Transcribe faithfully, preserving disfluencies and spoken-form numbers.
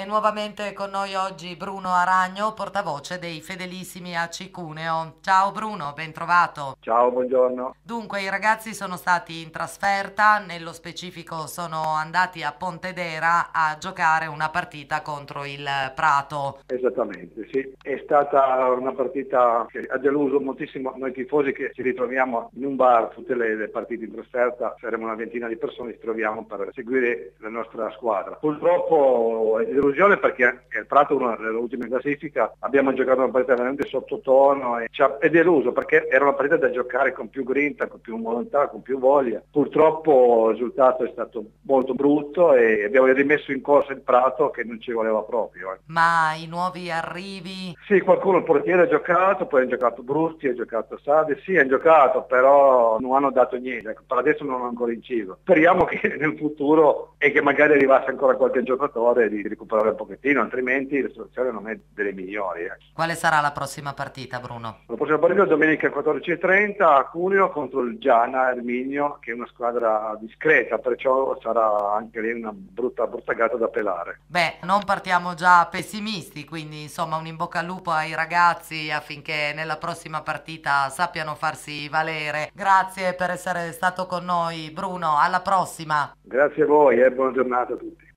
nuovamente con noi oggi Bruno Aragno, portavoce dei Fedelissimi A C Cuneo. Ciao Bruno, ben trovato. Ciao, buongiorno. Dunque, i ragazzi sono stati in trasferta, nello specifico sono andati a Pontedera a giocare una partita contro il Prato. Esattamente, sì. È stata una partita che ha deluso moltissimo noi tifosi che ci ritroviamo in un bar, tutte le, le partite in trasferta, saremo una ventina di persone, ci troviamo per seguire la nostra squadra. Purtroppo è delusione perché il Prato, una delle ultime classifica, abbiamo giocato una partita veramente sottotono e ci ha, è deluso perché era una partita da giocare con più grinta, con più volontà, con più voglia. Purtroppo il risultato è stato molto brutto e abbiamo rimesso in corsa il Prato che non ci voleva proprio. eh. Ma i nuovi arrivi. Sì, qualcuno, il portiere ha giocato, poi hanno giocato Brutti, ha giocato Sade, sì, hanno giocato, però non hanno dato niente, ecco, per adesso non hanno ancora inciso. Speriamo che nel futuro e che magari arrivasse ancora qualche giocatore di recuperare un pochettino, altrimenti la situazione non è delle migliori. eh. Quale sarà la prossima partita, Bruno? La prossima partita è domenica quattordici e trenta a Cuneo contro il Giana Erminio, che è una squadra discreta, perciò sarà anche lì una brutta, brutta gatta da pelare. Beh, non partiamo già pessimisti, quindi insomma un in bocca al lupo ai ragazzi affinché nella prossima partita sappiano farsi valere. Grazie per essere stato con noi, Bruno. Alla prossima. Grazie a voi e buona giornata a tutti.